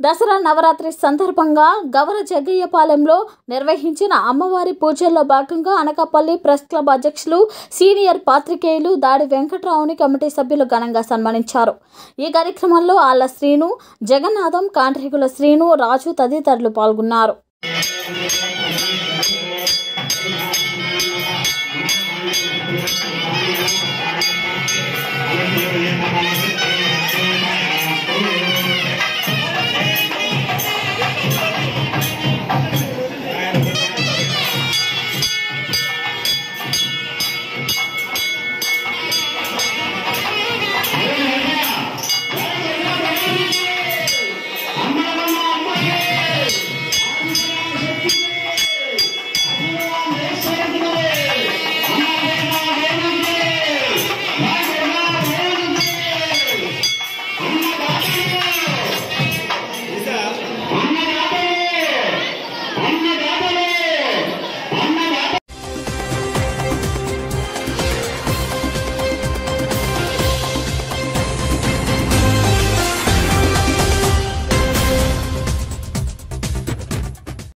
దసరా నవరాత్రి సందర్భంగా 𝐍𝐸పాలెంలో నిర్వహించిన అమ్మవారి పూజల్లో భాగంగా అనకాపల్లి ప్రెస్ క్లబ్ అధ్యక్షులు సీనియర్ పాత్రికేయులు దాడి వెంకట్రావుని కమిటీ సభ్యులు ఘనంగా సన్మానించారు. ఈ కార్యక్రమంలో ఆళ్ల శ్రీను, జగన్నాథం, కాంట్రిగుల శ్రీను, రాజు తదితరులు పాల్గొన్నారు.